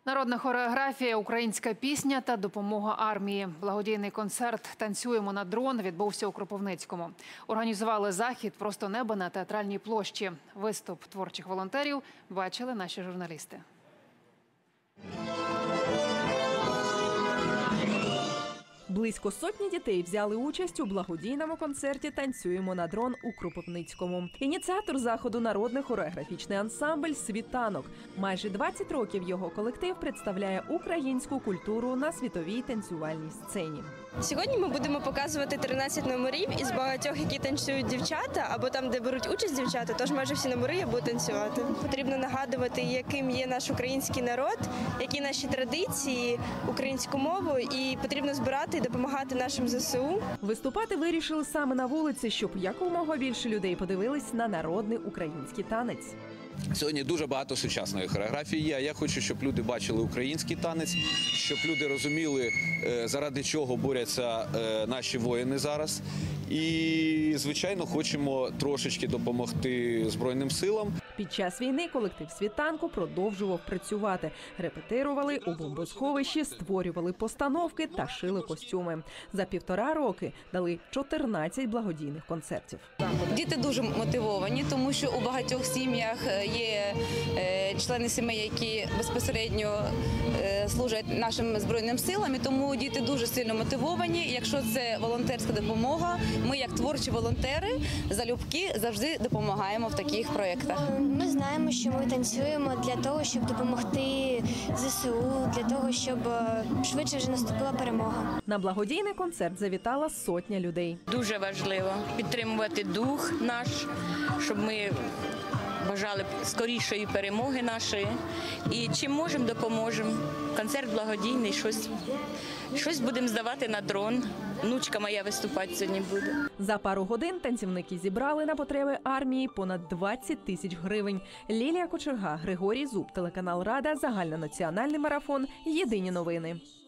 Народна хореографія, українська пісня та допомога армії. Благодійний концерт «Танцюємо на дрон» відбувся у Кропивницькому. Організували захід «Просто небо» на Театральній площі. Виступ творчих волонтерів бачили наші журналісти. Близько сотні дітей взяли участь у благодійному концерті «Танцюємо на дрон» у Кропивницькому. Ініціатор заходу – народний хореографічний ансамбль «Світанок». Майже 20 років його колектив представляє українську культуру на світовій танцювальній сцені. Сьогодні ми будемо показувати 13 номерів із багатьох, які танцюють дівчата, або там, де беруть участь дівчата, тож майже всі номери я буду танцювати. Потрібно нагадувати, яким є наш український народ, які наші традиції, українську мову, і потрібно збирати і допомагати нашим ЗСУ. Виступати вирішили саме на вулиці, щоб якомога більше людей подивились на народний український танець. Сьогодні дуже багато сучасної хореографії є. Я хочу, щоб люди бачили український танець, щоб люди розуміли, заради чого борються наші воїни зараз. І, звичайно, хочемо трошечки допомогти Збройним силам. Під час війни колектив «Світанку» продовжував працювати. Репетирували у бомбосховищі, створювали постановки та шили костюми. За 1,5 роки дали 14 благодійних концертів. Діти дуже мотивовані, тому що у багатьох сім'ях є члени сімей, які безпосередньо служать нашим Збройним силам, і тому діти дуже сильно мотивовані. Якщо це волонтерська допомога, ми як творчі волонтери залюбки завжди допомагаємо в таких проєктах. Ми знаємо, що ми танцюємо для того, щоб допомогти ЗСУ, для того, щоб швидше вже наступила перемога. На благодійний концерт завітала сотня людей. Дуже важливо підтримувати дух наш, щоб ми бажали скорішої перемоги нашої. І чим можемо, допоможемо. Концерт благодійний, щось будемо здавати на дрон. Внучка моя виступати сьогодні буде. За пару годин танцівники зібрали на потреби армії понад 20 тисяч гривень. Лілія Кочерга, Григорій Зуб, телеканал «Рада», загальнонаціональний марафон, єдині новини.